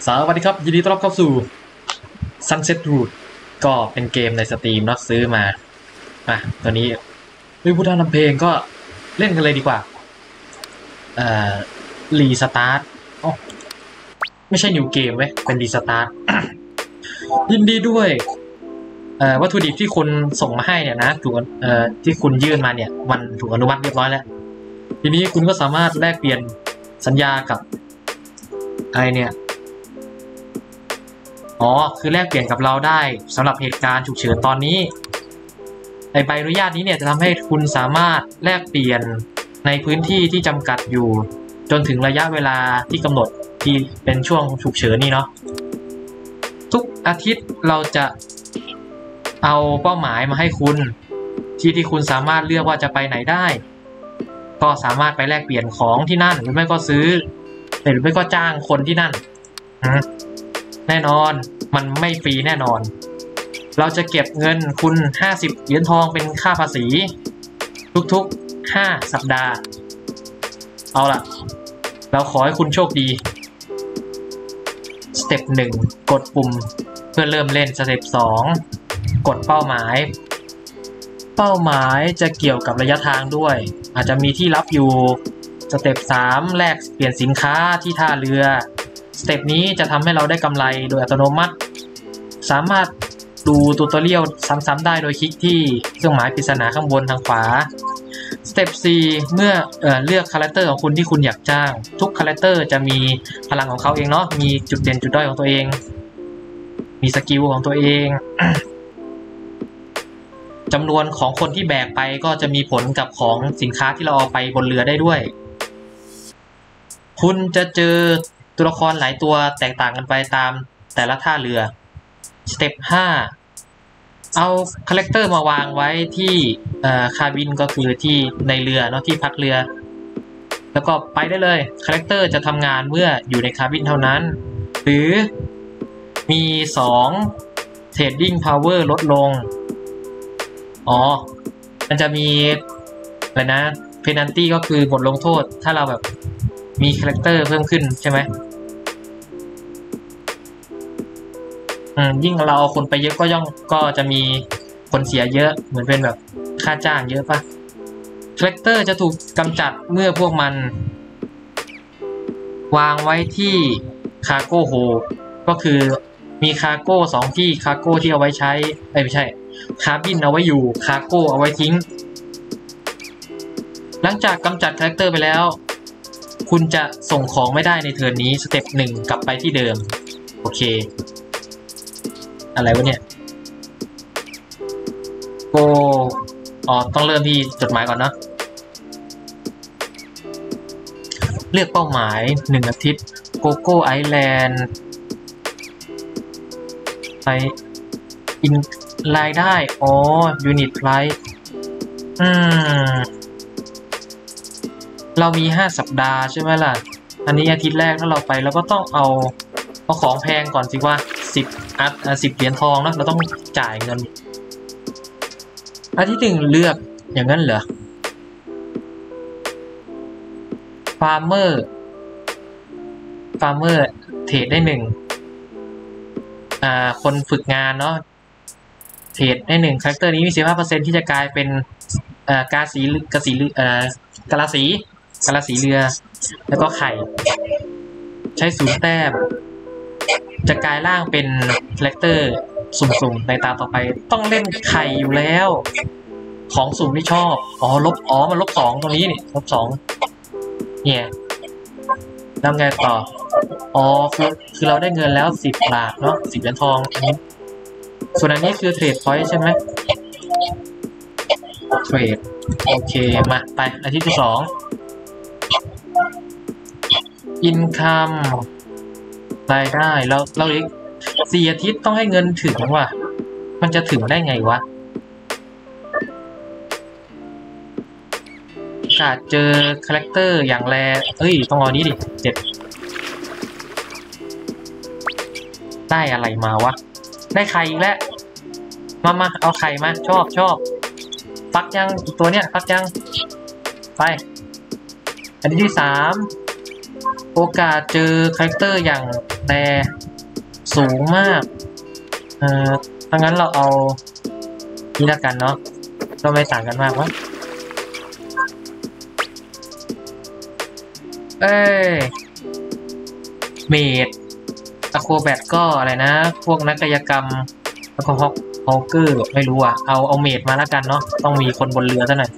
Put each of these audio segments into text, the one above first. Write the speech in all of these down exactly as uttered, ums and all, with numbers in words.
สวัสดีครับยินดีต้อนรับเข้าสู่ Sunset Root ก็เป็นเกมในสตรีมเนาะซื้อมาอ่ะตอนนี้ไม่พูดทางนำเพลงก็เล่นกันเลยดีกว่าเอ่อรีสตาร์ทอ๋อไม่ใช่นิวเกมเว้ยเป็นรีสตาร์ท ยินดีด้วยเอ่อวัตถุดิบที่คุณส่งมาให้เนี่ยนะถูกเอ่อที่คุณยื่นมาเนี่ยมันถูกอนุมัติเรียบร้อยแล้วทีนี้คุณก็สามารถแลกเปลี่ยนสัญญากับอะไรเนี่ยอ๋อคือแลกเปลี่ยนกับเราได้สำหรับเหตุการณ์ฉุกเฉินตอนนี้ในใบอนุญาตนี้เนี่ยจะทำให้คุณสามารถแลกเปลี่ยนในพื้นที่ที่จำกัดอยู่จนถึงระยะเวลาที่กำหนดที่เป็นช่วงฉุกเฉินนี่เนาะทุกอาทิตย์เราจะเอาเป้าหมายมาให้คุณที่ที่คุณสามารถเลือกว่าจะไปไหนได้ก็สามารถไปแลกเปลี่ยนของที่นั่นหรือไม่ก็ซื้อหรือไม่ก็จ้างคนที่นั่นแน่นอนมันไม่ฟรีแน่นอนเราจะเก็บเงินคุณห้าสิบเหรียญทองเป็นค่าภาษีทุกๆห้าสัปดาห์เอาล่ะเราขอให้คุณโชคดีสเต็ปหนึ่งกดปุ่มเพื่อเริ่มเล่นสเต็ปสองกดเป้าหมายเป้าหมายจะเกี่ยวกับระยะทางด้วยอาจจะมีที่รับอยู่สเต็ปสามแลกเปลี่ยนสินค้าที่ท่าเรือสเต็ปนี้จะทำให้เราได้กำไรโดยอัตโนมัติสามารถดูทูตอเรียลซ้ำๆได้โดยคลิกที่เครื่องหมายปริศนาข้างบนทางขวาสเต็ปสี่เมื่อเอ่อเลือกคาแรคเตอร์ของคุณที่คุณอยากจ้างทุกคาแรคเตอร์จะมีพลังของเขาเองเนาะมีจุดเด่นจุดด้อยของตัวเองมีสกิลของตัวเอง จำนวนของคนที่แบกไปก็จะมีผลกับของสินค้าที่เราเอาไปบนเรือได้ด้วยคุณจะเจอตัวละครหลายตัวแตกต่างกันไปตามแต่ละท่าเรือสเต็ปห้าเอาคาแรคเตอร์มาวางไว้ที่คาบินก็คือที่ในเรือเนาะที่พักเรือแล้วก็ไปได้เลยคาแรคเตอร์จะทำงานเมื่ออยู่ในคาบินเท่านั้นหรือมีสองเทรดดิ้งพาวเวอร์ลดลงอ๋อมันจะมีอะไรนะเพนัลตี้ก็คือบทลงโทษถ้าเราแบบมีคาแรคเตอร์เพิ่มขึ้นใช่ไหมอืมยิ่งเราเอาคนไปเยอะก็ย่อมก็จะมีคนเสียเยอะเหมือนเป็นแบบค่าจ้างเยอะปะคาแรคเตอร์จะถูกกำจัดเมื่อพวกมันวางไว้ที่คาร์โก้โฮก็คือมีคาร์โก้สองที่คาร์โก้ที่เอาไว้ใช้ไม่ใช่คาร์บินเอาไว้อยู่คาร์โก้เอาไว้ทิ้งหลังจากกำจัดคาแรคเตอร์ไปแล้วคุณจะส่งของไม่ได้ในเทิร์นนี้สเต็ปหนึ่งกลับไปที่เดิมโอเคอะไรวะเนี่ยโกอ๋อต้องเริ่มที่จดหมายก่อนเนาะเลือกเป้าหมายหนึ่งอาทิตย์โกโก้ไอแลนด์ไปอินรายได้อ๋อยูนิตไพรซ์อืมเรามีห้าสัปดาห์ใช่ไหมล่ะอันนี้อาทิตย์แรกถ้าเราไปเราก็ต้องเอาเอาของแพงก่อนสิว่าสิบอัพสิบเหรียญทองนะเราต้องจ่ายเงินอาทิตย์หนึ่งเลือกอย่างนั้นเหรอฟาร์มเมอร์ฟาร์มเมอร์เทรดได้หนึ่งอ่าคนฝึกงานเนาะเทรดได้หนึ่งคาแรคเตอร์นี้มีสิบห้าเปอร์เซ็นต์ที่จะกลายเป็นอ่ากาสีกาสีเอ่อกาลาสีกาลาสีเรือแล้วก็ไข่ใช้ศูนย์แต้มจะกลายร่างเป็นคาแรคเตอร์สุ่มๆในตาต่อไปต้องเล่นไข่อยู่แล้วของสุ่มที่ชอบอ๋อลบอ๋อมันลบสองตรงนี้นี่ลบสองเนี่ยแล้วไงต่ออ๋อคือคือเราได้เงินแล้วสิบบาทเนาะสิบเหรียญทองอันนี้ส่วนอันนี้คือเทรดพอยต์ใช่ไหมเทรดโอเคมาไปอาทิตย์ที่สองอินคัมรายได้เราเราอีกสี่อาทิตย์ต้องให้เงินถึงว่ะมันจะถึงได้ไงวะกาดเจอคาแรคเตอร์อย่างแรเอ้ยต้องเอานี้ดิเจ็ดได้อะไรมาวะได้ไข่อีกแล้วมามาเอาไข่มาชอบชอบฟักยังตัวเนี้ยฟักยังไปอันที่สามโอกาสเจอคาแรคเตอร์อย่างแต่สูงมากเอ่อถ้างั้นเราเอานี่ละกันเนาะก็ไม่ต่างกันมากวะเอ้ยเมดอะโครแบทก็อะไรนะพวกนักกายกรรมแล้วก็ฮอกฮอกเกอร์ไม่รู้อ่ะเอาเอาเมดมาแล้วกันเนาะต้องมีคนบนเรือซะหน่อย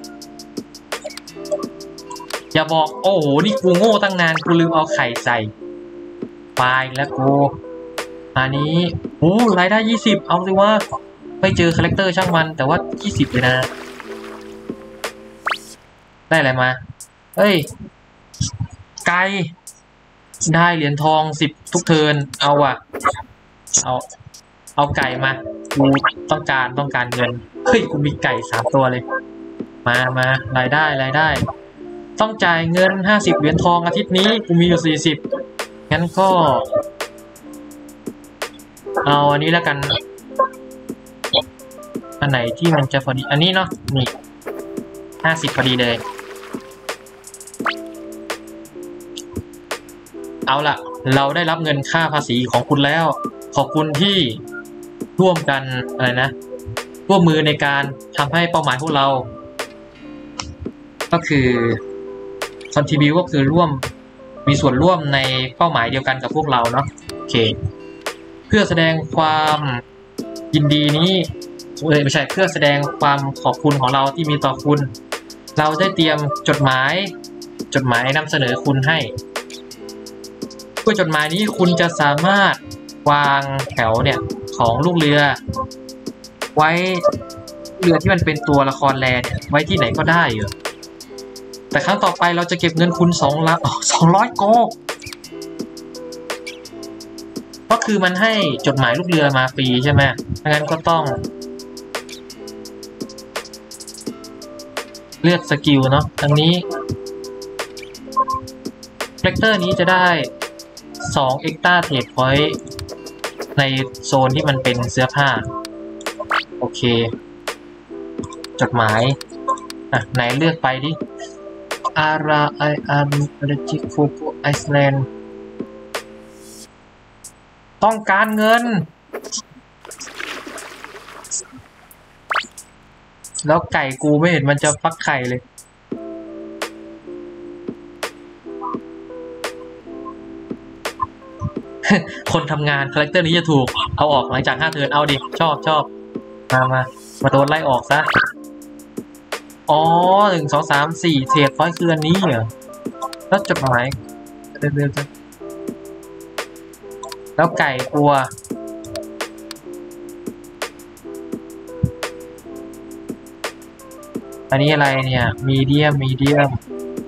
อย่าบอกโอ้โหนี่กูโง่ตั้งนานกูลืมเอาไข่ใส่ไปแล้วกูอันนี้โอ้รายได้ยี่สิบเอาสิว่าไม่เจอคาแรคเตอร์ช่างมันแต่ว่ายี่สิบเลยนะได้อะไรมาเอ้ยไก่ได้เหรียญทองสิบทุกเทิร์นเอาอ่ะเอาเอาไก่มากูต้องการต้องการเงินเฮ้ยกูมีไก่สามตัวเลยมามารายได้รายได้ต้องจ่ายเงินห้าสิบเหรียญทองอาทิตย์นี้กูมีอยู่สี่สิบงั้นก็เอาอันนี้แล้วกันอันไหนที่มันจะพอดีอันนี้เนาะนี่ห้าสิบพอดีเลยเอาล่ะเราได้รับเงินค่าภาษีของคุณแล้วขอบคุณที่ร่วมกันอะไรนะร่วมมือในการทำให้เป้าหมายพวกเราก็คือ contribute ก็คือร่วมมีส่วนร่วมในเป้าหมายเดียวกันกับพวกเราเนาะโอเคเพื่อแสดงความยินดีนี้เออไม่ใช่เพื่อแสดงความขอบคุณของเราที่มีต่อคุณเราได้เตรียมจดหมายจดหมายนำเสนอคุณให้ด้วยจดหมายนี้คุณจะสามารถวางแถวเนี่ยของลูกเรือไว้เรือที่มันเป็นตัวละครแลเนี่ยไว้ที่ไหนก็ได้เหรอแต่ครั้งต่อไปเราจะเก็บเงินคุณสองละสองร้อยโกก็คือมันให้จดหมายลูกเรือมาฟรีใช่ไหมงั้นก็ต้องเลือกสกิลเนาะอันนี้คาแรคเตอร์นี้จะได้สอง Extra Trade Point ในโซนที่มันเป็นเสื้อผ้าโอเคจดหมายอ่ะไหนเลือกไปดิอาราไออาร์เรจิโคโกไอซ์แลนด์ต้องการเงินแล้วไก่กูไม่เห็นมันจะฟักไข่เลยคนทำงานคาแรคเตอร์นี้จะถูกเอาออกหลังจากห้าเทิร์นเอาดิชอบชอบมามามาโดนไล่ออกซะอ๋อหนึ่งสองสามสี่เทรดพอยต์คืออันนี้เหรอแล้วจดหมายเร็วๆแล้วไก่กลัวอันนี้อะไรเนี่ยมีเดียมมีเดียม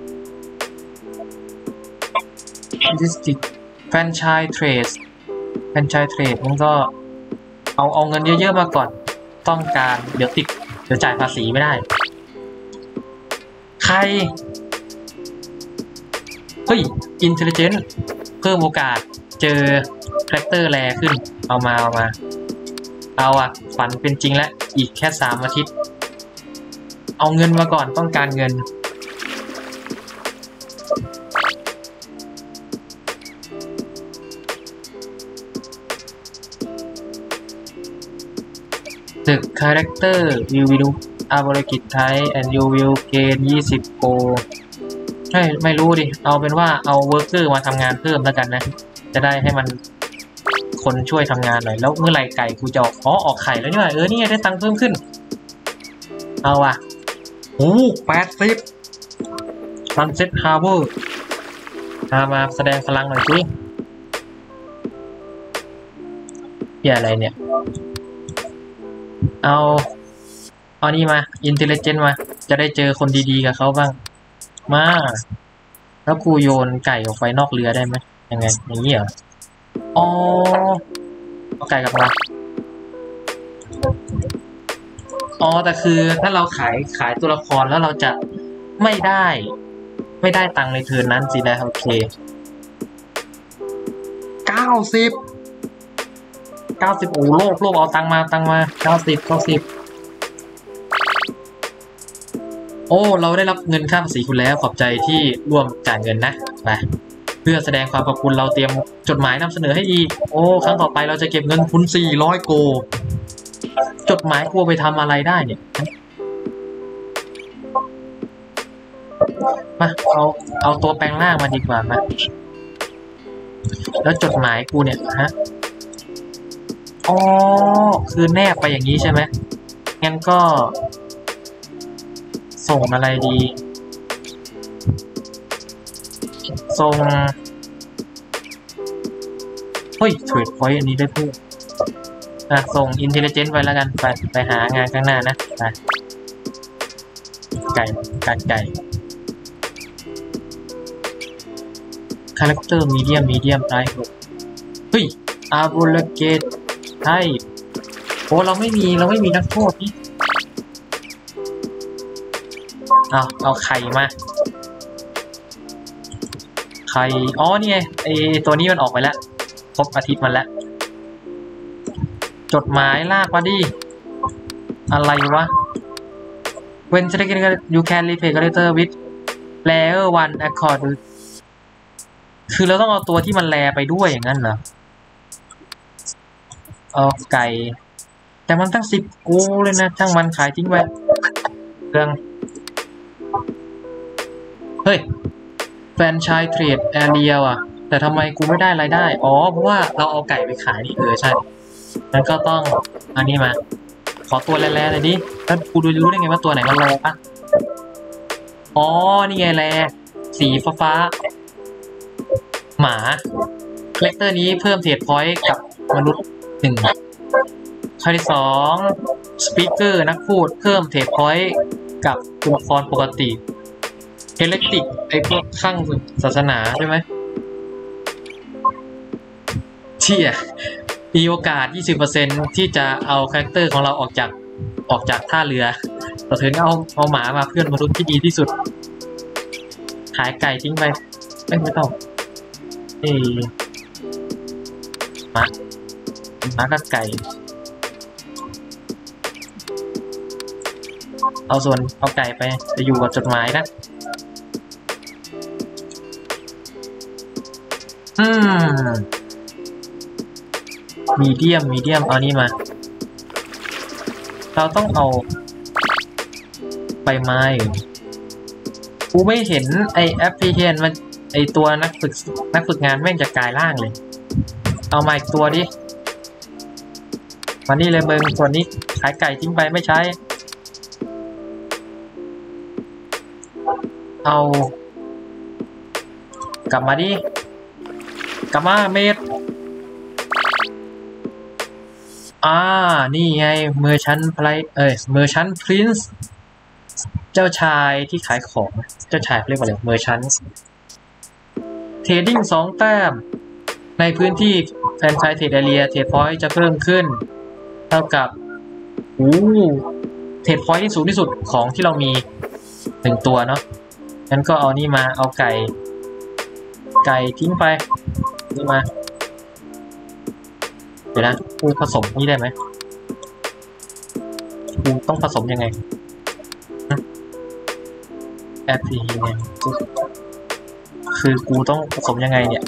ดิสติกแฟรนไชส์เทรดแฟรนไชส์เทรดมันก็เอาเอาเงินเยอะๆมาก่อนต้องการเดี๋ยวติดเดี๋ยวจ่ายภาษีไม่ได้ใครเฮ้ยอินเทลเจนต์เพิ่มโอกาสเจอคาแรคเตอร์แรขึ้นเอามาเอามาเอาอะฝันเป็นจริงแล้วอีกแค่สามอาทิตย์เอาเงินมาก่อนต้องการเงินThe character you will ability type and you will gain ยี่สิบโกใช่ไม่รู้ดิเอาเป็นว่าเอาเวิร์กเกอร์มาทำงานเพิ่มแล้วกันนะจะได้ให้มันคนช่วยทำงานหน่อยแล้วเมื่อไหร่ไก่กูจะออกอ๋อออกไข่แล้วนี่หว่าเออนี่ไงได้ตังค์เพิ่มขึ้นเอาว่ะโอ้แปดสิบ Sunset Harbor มามาแสดงพลังหน่อยสิเหี้ยอะไรเนี่ยเอาเอานี่มา Intelligent มาจะได้เจอคนดีๆกับเขาบ้างมาแล้วกูโยนไก่ออกไปนอกเรือได้ไหมยังไงอย่างนี้เหรออ๋อเอาไก่กลับมาอ๋อแต่คือถ้าเราขายขายตัวละครแล้วเราจะไม่ได้ไม่ได้ตังค์ในเทิร์นนั้นสินะโอเคเก้าสิบเก้าสิบโอ้โลภโลภเอาตังค์มาตังค์มาเก้าสิบเก้าสิบโอ้เราได้รับเงินค่าภาษีคุณแล้วขอบใจที่ร่วมจ่ายเงินนะไปพื่อแสดงความขอบคุณเราเตรียมจดหมายนำเสนอให้อีกโอ้ครั้งต่อไปเราจะเก็บเงินคุณสี่ร้อยโกจดหมายกลัวไปทำอะไรได้เนี่ยมาเอาเอาตัวแปลงร่างมาดีกว่ามาแล้วจดหมายกูเนี่ยฮะอ๋อคือแนบไปอย่างนี้ใช่ไหมงั้นก็ส่งอะไรดีส่งเฮ้ยเทรดพอยต์อันนี้ได้พูดอ่ะส่งอินเทลเจนต์ไปแล้วกันไปไปหางานข้างหน้านะไปไก่การไก่คาแรคเตอร์มีเดียมมีเดียมไรเฮ้ยอาบูลเกตใช่โอ้เราไม่มีเราไม่มีนักโทษนี่เอาเอาไข่มาไข่อ๋อนี่ไงไอตัวนี้มันออกไปแล้วครบอาทิตย์มันแล้วจดหมายลากมาดิอะไรวะ When selected you can replace character with layer one accord คือเราต้องเอาตัวที่มันแลไปด้วยอย่างนั้นเหรอเอาไก่แต่มันตั้งสิบกูเลยนะช่างมันขายทิ้งไว้เรื่องเฮ้ยแฟรนไชส์เทรดแอเรียว่ะแต่ทำไมกูไม่ได้รายได้อ๋อเพราะว่าเราเอาไก่ไปขายนี่เออใช่งั้นก็ต้องอันนี้มาขอตัวแร่ๆเลยดิแล้วกูดูรู้ได้ไงว่าตัวไหนมันแร่ปะอ๋อนี่ไงแร่สีฟ้าหมาคาแรคเตอร์นี้เพิ่มเทรดพอยต์กับมนุษย์หนึ่งข้อที่สองสปีกเกอร์นักพูดเพิ่มเทรดพอยต์กับตัวละครปกติเฮเลติกไอพวกข้างศาสนาใช่ไหมเชี่ยมีโอกาส ยี่สิบเปอร์เซ็นต์ ที่จะเอาคาแรคเตอร์ของเราออกจากออกจากท่าเรือเราถึงเอาเอาหมามาเพื่อนมนุษย์ที่ดีที่สุดขายไก่ทิ้งไปไม่ไม่ต้องเอ้หมาหมากับไก่เอาส่วนเอาไก่ไปจะอยู่กับจดหมายนะอืมมีเดียมมีเดียมเอานี่มาเราต้องเอาใบไม้กูไม่เห็นไอแอปพลิเคชันมันไอตัวนักฝึกนักฝึกงานแม่งจะกลายร่างเลยเอามาอีกตัวดิมานี่เลยมึงส่วนนี้ขายไก่ทิ้งไปไม่ใช้เอากลับมาดิกลับมาเมดอ่านี่ไงเมอร์ชันไพรเอ้ยเมอร์ชันพรินซ์เจ้าชายที่ขายของเจ้าชายเรียกว่าอะไรเมอร์ชันเทรดดิ้งสองแต้มในพื้นที่แฟรนไชส์เทรดแอเรียเทรดพอยต์จะเพิ่มขึ้นเท่ากับโอ้เทรดพอยต์ที่สูงที่สุดของที่เรามีหนึ่งตัวเนาะงั้นก็เอานี่มาเอาไก่ไก่ทิ้งไปนี่มาเดี๋ยวนะกูผสมนี่ได้ไหมกูต้องผสมยังไงแอปพลิเคชันคือกูต้องผสมยังไงเนี่ย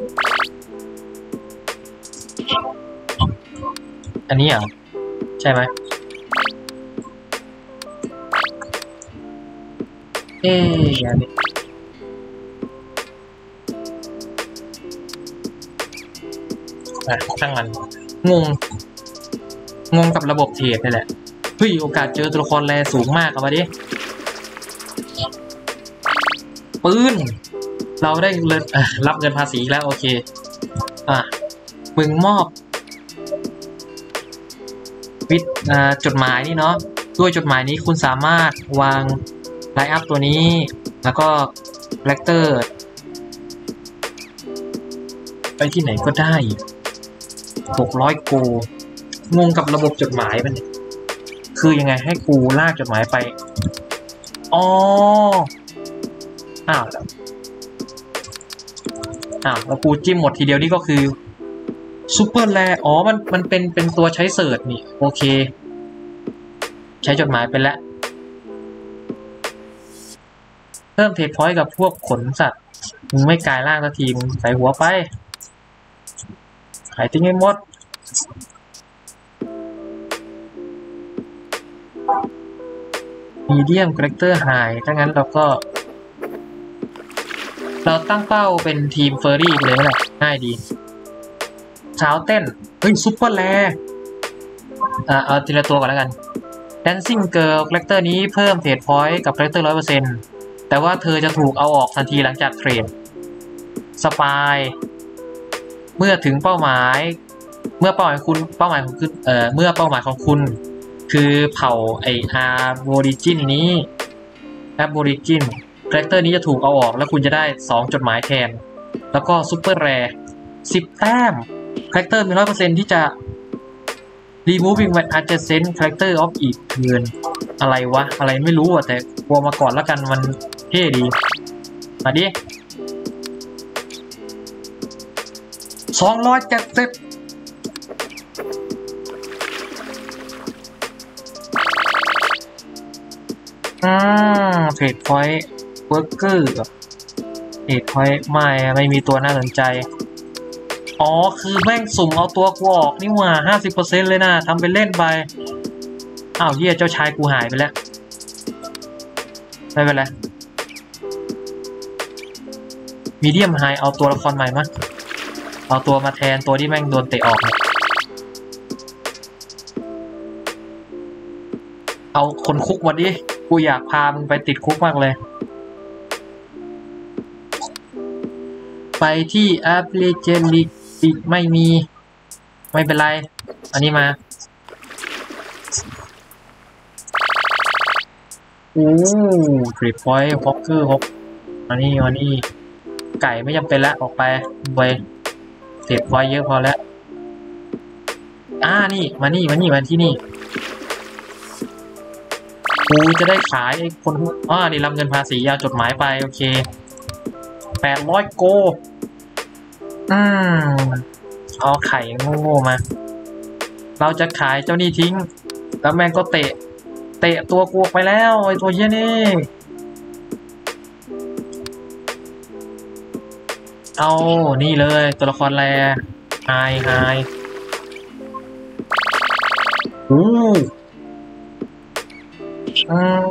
อันนี้เหรอใช่ไหมเอ๊ะอันนี้อ่ะช่างมันงงงงกับระบบเทรดนี่แหละเฮ้ยโอกาสเจอตัวละครแรสูงมากเอามาดิปืนเราได้เงินรับเงินภาษีแล้วโอเคอ่ะมึงมอบวิดจดหมายนี่เนาะด้วยจดหมายนี้คุณสามารถวางไลน์อัพตัวนี้แล้วก็คาแรคเตอร์ไปที่ไหนก็ได้หกร้อยโกงงกับระบบจดหมายมันคือยังไงให้กูลากจดหมายไปอ๋ออ้าวอ้าวแล้วกูจิ้มหมดทีเดียวนี่ก็คือซูเปอร์แรอ๋อมันมันเป็นเป็นตัวใช้เสิร์ชนี่โอเคใช้จดหมายไปแล้วเพิ่มเทรดพอยต์กับพวกขนสัตว์มึงไม่กลายร่างสักทีมึงใส่หัวไปขายทิ้งให้หมดมีเดียมคาแรคเตอร์หายถ้างั้นเราก็เราตั้งเป้าเป็นทีมเฟอร์รี่ไปเลยแหละง่ายดีเช้าเต้นเฮ้ยซุปเปอร์แลอ่าเอาทีละตัวก่อนแล้วกัน Dancing Girl คาแรคเตอร์นี้เพิ่มเทรดพอยต์กับคาแรคเตอร์ ร้อยเปอร์เซ็นต์ แต่ว่าเธอจะถูกเอาออกทันทีหลังจากเทรดสปายเมื่อถึงเป้าหมายเมื่อเป้าหมายคุณเป้าหมายของคุณเอ่อเมื่อเป้าหมายของคุณคือเผ่าไออาร์โบริจินนี้แอปโบริจินคาแรคเตอร์นี้จะถูกเอาออกแล้วคุณจะได้สองจดหมายแทนแล้วก็ซุปเปอร์แรร์สิบแต้มคาแรคเตอร์มี ร้อยเปอร์เซ็นต์ ที่จะ removing when adjacent character of each turn อะไรวะอะไรไม่รู้อ่ะแต่กลัวมาก่อนแล้วกันมันเท่ดีมาดิสองร้อยเจ็ดสิบอืมเทรดพอยต์เวิร์กเกอร์เทรดพอยต์ไม่ไม่มีตัวน่าสนใจอ๋อคือแม่งสุ่มเอาตัวกูออกนี่หว่า ห้าสิบเปอร์เซ็นต์ เลยนะทำเป็นเล่นไปอ้าวเหี้ยเจ้าชายกูหายไปแล้วไม่เป็นไรมีเดียมไฮเอาตัวละครใหม่มาเอาตัวมาแทนตัวที่แม่งโดนเตะออกเนี่ยเอาคนคุกมาดิกูอยากพามึงไปติดคุกมากเลยไปที่แอปเลเจนด์ลีกไม่มีไม่เป็นไรอันนี้มาโอ้ทริปพอยต์ฮอกเกอร์ฮอกอันนี้อันนี้ไก่ไม่จำเป็นแล้วออกไปไปเสร็จพอยต์เยอะพอแล้วอ่านี่มานี่มานี่มาที่นี่กูจะได้ขายไอ้คนอ๋อนี่รับเงินภาษีเอาจดหมายไปโอเคแปดร้อยโกอืมเอาไข่โง่ๆมาเราจะขายเจ้านี่ทิ้งแล้วแม่งก็เตะเตะตัวกูไปแล้วไอ้ตัวเหี้ยนี่เอานี่เลยตัวละครแรไฮไฮโอ้อืม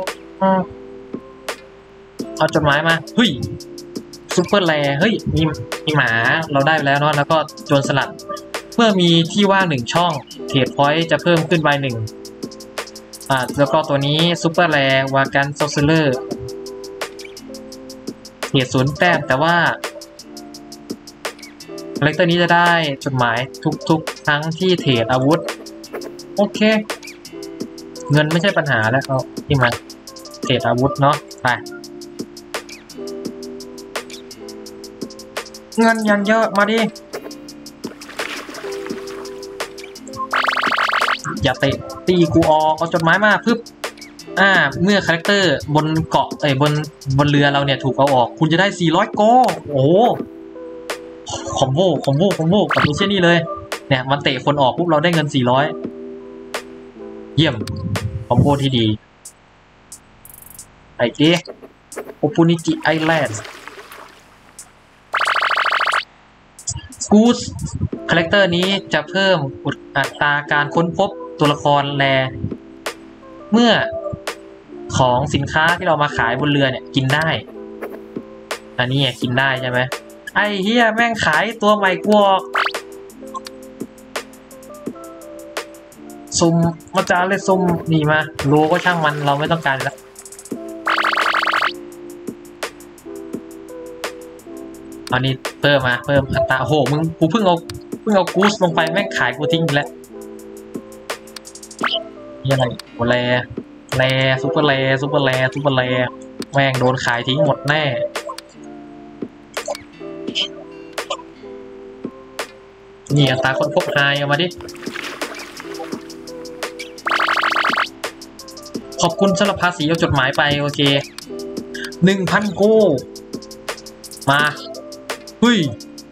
เอาจดหมายมาเฮ้ยซุปเปอร์แรเฮ้ยมีมีหมาเราได้ไปแล้วเนาะแล้วก็โจรสลัดเมื่อมีที่ว่างหนึ่งช่องเทรดพอยต์จะเพิ่มขึ้นไปหนึ่งอ่าแล้วก็ตัวนี้ซุปเปอร์แรวากันซอสเซอร์เทรดศูนย์แต้มแต่ว่าคาแรคเตอร์นี้จะได้จดหมายทุกๆครั้งที่เทรดอาวุธโอเคเงินไม่ใช่ปัญหาแล้วเอาที่มาเทรดอาวุธเนาะไปเงินยังเยอะมาดิอย่าเตะตีกูออกเอาจดหมายมาปึ๊บอ่าเมื่อคาแรคเตอร์บนเกาะเอ้ยบนบนเรือเราเนี่ยถูกเอาออกคุณจะได้สี่ร้อยโกโอ้คอมโบคอมโบคอมโบกับตัวเช่นนี้เลยเนี่ยมันเตะคนออกปุ๊บเราได้เงินสี่ร้อยเยี่ยมคอมโบที่ดีไอ้เจ๊โอปูนิจิไอแลนด์กูสคาแรคเตอร์นี้จะเพิ่มอัตราการค้นพบตัวละครแรเมื่อของสินค้าที่เรามาขายบนเรือเนี่ยกินได้อันนี้กินได้ใช่ไหมไอ้เฮียแม่งขายตัวใหม่กวอกซุ่มมาจาเลยซุ่มนี่มาโลก็ช่างมันเราไม่ต้องการแล้วอันนี้เพิ่มมาเพิ่มอัตราโอ้โหมึงกูเพิ่งเอาเพิ่งเอากูสลงไปแม่งขายกูทิ้งแล้วนี่อะไรโอแลแลซุปเปอร์แลซุปเปอร์แลซุปเปอร์แลแม่งโดนขายทิ้งหมดแน่นี่อัตราคนพบไฮเอามาดิขอบคุณสำหรับภาษีเอาจดหมายไปโอเคหนึ่งพันโกมาเฮ้ย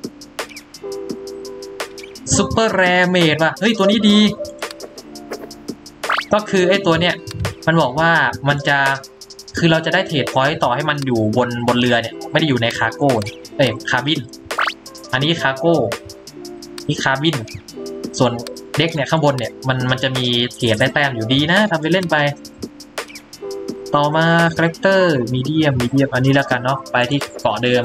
ซุปเปอร์แรเมดว่ะเฮ้ยตัวนี้ดีก็คือไอ้ตัวเนี้ยมันบอกว่ามันจะคือเราจะได้เทรดพอยต์ต่อให้มันอยู่บนบนเรือเนี่ยไม่ได้อยู่ในคาร์โก้เอ้ยคาร์บินอันนี้คาร์โก้นี่คาร์บินส่วนเด็กเนี่ยข้างบนเนี่ยมันมันจะมีเทรดได้แต้มอยู่ดีนะทำไปเล่นไปต่อมาคาแรคเตอร์มีเดียมมีเดียมอันนี้แล้วกันเนาะไปที่เกาะเดิม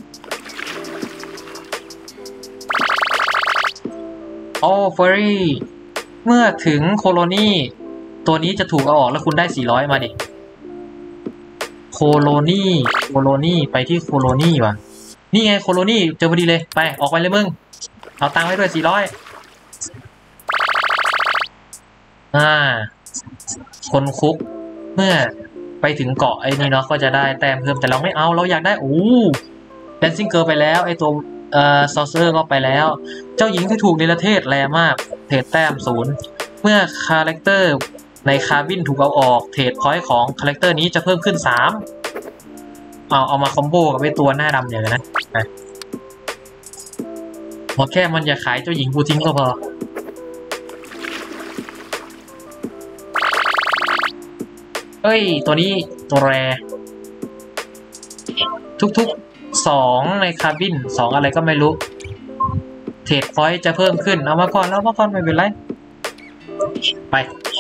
โอ้เฟอร์รี่เมื่อถึงโคโลนีตัวนี้จะถูกเอาออกแล้วคุณได้สี่ร้อยมาดิโคโลนีโคโลนีไปที่โคโลนีว่ะนี่ไงโคโลนีเจอพอดีเลยไปออกไปเลยมึงเอาตังค์ไว้ด้วยสี่ร้อยอ่าคนคุกเมื่อไปถึงเกาะไอ้นี่เนาะก็จะได้แต้มเพิ่มแต่เราไม่เอาเราอยากได้โอ้แดนซิ่งเกิร์ลไปแล้วไอ้ตัวเอ่อซอเซอร์ก็ไปแล้วเจ้าหญิงที่ถูกเนรเทศแรงมากเทรดแต้มศูนย์เมื่อคาแรคเตอร์ในคาร์บินถูกเอาออกเทรดพอยต์ของคาแรคเตอร์นี้จะเพิ่มขึ้นสามเอาเอามาคอมโบกับไอ้ตัวหน้าดำเนี่ยนะหมดแค่มันอย่าขายเจ้าหญิงกูทิ้งก็พอเอ้ยตัวนี้ตัวแรทุกๆสองในคาร์บินสองอะไรก็ไม่รู้เทรดพอยต์จะเพิ่มขึ้นเอามาก่อนแล้วมาก่อนไม่เป็นไรไป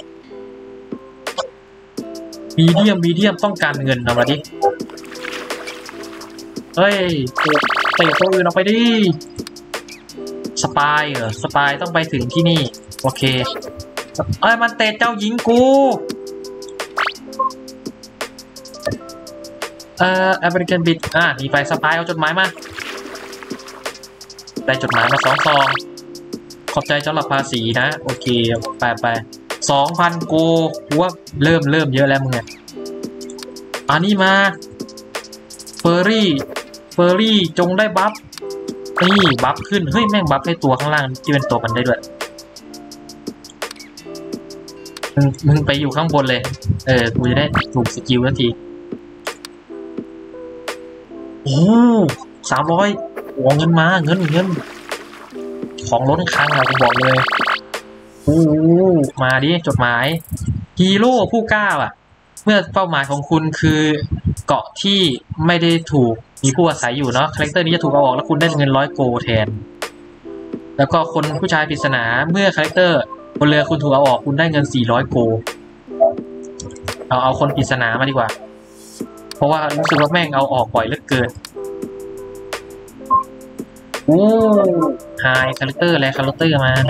มีเดียมมีเดียมต้องการเงินเอามาดิเฮ้ยเตะตัวอื่นออกไปดิสปายเหรอสปายต้องไปถึงที่นี่โอเคเอ้ยมันเตะเจ้าหญิงกูเอ่ออเมริกันบิดอ่ะหนีไปสปายเอาจดหมายมาได้จดหมายมาสองซองขอบใจสำหรับภาษีนะโอเคไปไปสองพันโกว่าเริ่มเริ่มเยอะแล้วมึงเนี่ยอันนี้มาเฟอร์รี่เฟอร์รี่จงได้บัฟนี่บัฟขึ้นเฮ้ยแม่งบัฟให้ตัวข้างล่างที่เป็นตัวมันได้ด้วยมึงมึงไปอยู่ข้างบนเลยเออกูจะได้ถูกสกิลทันทีโอ้สามร้อยโอ้เงินมาเงินเงินของล้นคลังอะกูบอกเลยโอ้มาดิจดหมายฮีโร่ผู้กล้าอ่ะเมื่อเป้าหมายของคุณคือเกาะที่ไม่ได้ถูกมีผู้อาศัยอยู่เนาะคาแรคเตอร์นี้จะถูกเอาออกแล้วคุณได้เงินร้อยโกแทนแล้วก็คนผู้ชายปริศนาเมื่อคาแรคเตอร์บนเรือคุณถูกเอาออกคุณได้เงินสี่ร้อยโกเอาเอาคนปริศนามาดีกว่าเพราะว่ารู้สึกว่าแม่งเอาออกบ่อยเหลือเกินโอ้ไฮคาแรคเตอร์อะไรคาแรคเตอร์มา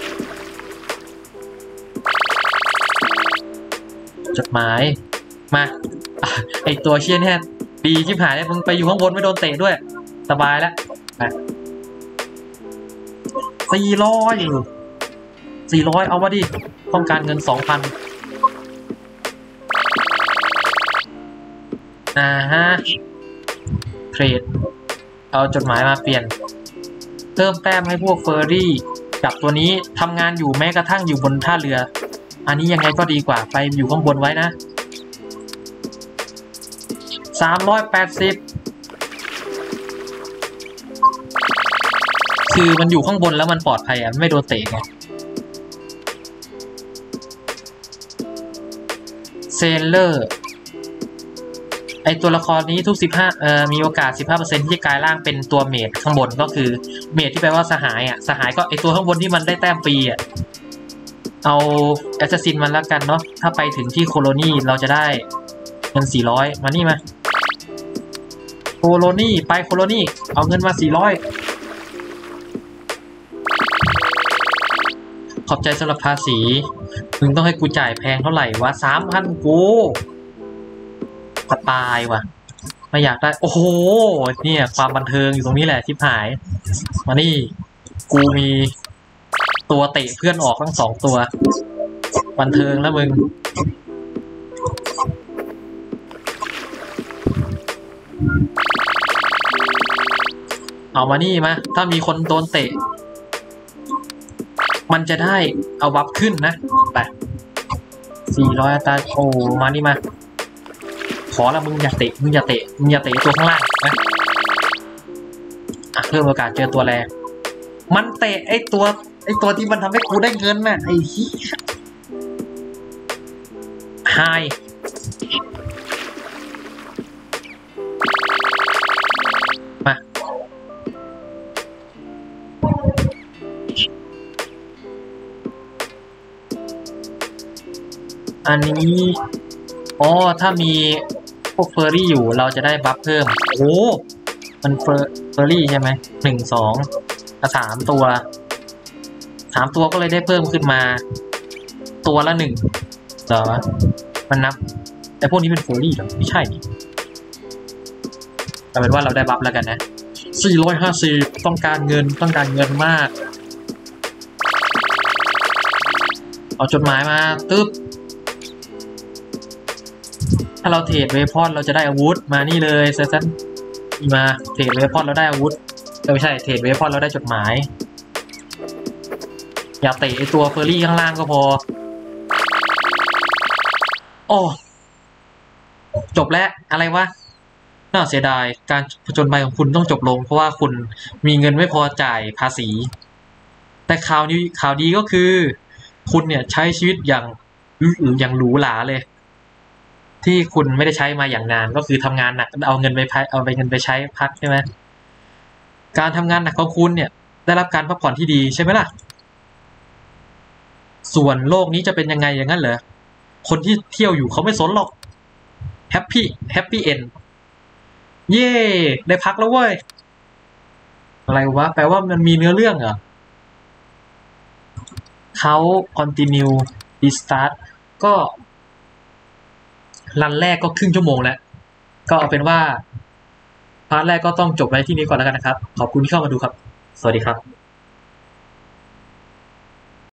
จดหมายมาไอตัวเชี่ยเนี่ยดีชิบหายเลยมึงไปอยู่ข้างบนไม่โดนเตะด้วยสบายแล้วสี่ร้อยสี่ร้อยเอามาดิต้องการเงินสองพันอ่าฮะเทรดเอาจดหมายมาเปลี่ยนเพิ่มแต้มให้พวกเฟอร์รี่กับตัวนี้ทำงานอยู่แม้กระทั่งอยู่บนท่าเรืออันนี้ยังไงก็ดีกว่าไปอยู่ข้างบนไว้นะสามร้อยแปดสิบคือมันอยู่ข้างบนแล้วมันปลอดภัยอ่ะไม่โดนเตะไงเซนเลอร์ไอตัวละครนี้ทุกสิบห้าเอ่อมีโอกาส สิบห้าเปอร์เซ็นต์ ที่จะกลายร่างเป็นตัวเมจข้างบนก็คือเมจที่แปลว่าสหายอ่ะสหายก็ไอตัวข้างบนที่มันได้แต้มฟรีอ่ะเอาแอสซัสซินมันแล้วกันเนาะถ้าไปถึงที่โคโลนีเราจะได้เงินสี่ร้อยมานี่มาโคโลนีไปโคโลนีเอาเงินมาสี่ร้อยขอบใจสำหรับภาษีมึงต้องให้กูจ่ายแพงเท่าไหร่วะ สามพัน กูตายว่ะไม่อยากได้โอ้โหเนี่ยความบันเทิงอยู่ตรงนี้แหละชิบหายมานี่กูมีตัวเตะเพื่อนออกทั้งสองตัวบันเทิงแล้วมึงเอามานี่มาถ้ามีคนโดนเตะมันจะได้เอาบัฟขึ้นนะไปสี่ร้อยตาโอ้มานี่มาขอละมึงอย่าเตะมึงอย่าเตะมึงอย่าเตะตัวข้างล่างนะอ่ะเพิ่มโอกาสเจอตัวแรงมันเตะไอตัวไอตัวที่มันทำให้กูได้เงินน่ะไอ้เหี้ยไฮอันนี้อ๋อถ้ามีพวกเฟอร์รี่อยู่เราจะได้บัฟเพิ่มโอ้มันเฟอร์เฟอร์รี่ใช่ไหมหนึ่งสองสามตัวสามตัวก็เลยได้เพิ่มขึ้นมาตัวละหนึ่งเหรอมันนับแต่พวกนี้เป็นเฟอร์รี่เหรอไม่ใช่เอาเป็นว่าเราได้บัฟแล้วกันนะสี่ร้อยห้าสิบต้องการเงินต้องการเงินมากเอาจดหมายมาตึ๊บถ้าเราเทรดเวพอนเราจะได้อาวุธมานี่เลยเซซันมาเทรดเวพอนเราได้อาวุธไม่ใช่เทรดเวพอนเราได้จดหมายอย่าเตะไอตัวเฟอร์รี่ข้างล่างก็พอโอ้จบแล้วอะไรวะน่าเสียดายการผจญภัยของคุณต้องจบลงเพราะว่าคุณมีเงินไม่พอจ่ายภาษีแต่ข่าวนี้ข่าวดีก็คือคุณเนี่ยใช้ชีวิตอย่างอย่างหรูหราเลยที่คุณไม่ได้ใช้มาอย่างนานก็คือทำงานหนักเอาเงินไปพักเอาไปเงินไปใช้พักใช่ไหมการทำงานหนักของคุณเนี่ยได้รับการพักผ่อนที่ดีใช่ไหมล่ะส่วนโลกนี้จะเป็นยังไงอย่างนั้นเหรอคนที่เที่ยวอยู่เขาไม่สนหรอกแฮปปี้แฮปปี้เอนเย่ได้พักแล้วเว้ยอะไรวะแปลว่ามันมีเนื้อเรื่องเหรอเขา continue restart ก็รันแรกก็ครึ่งชั่วโมงแล้วก็เอาเป็นว่าพาร์ทแรกก็ต้องจบไว้ที่นี้ก่อนแล้วกันนะครับขอบคุณที่เข้ามาดูครับสวัสดีครับ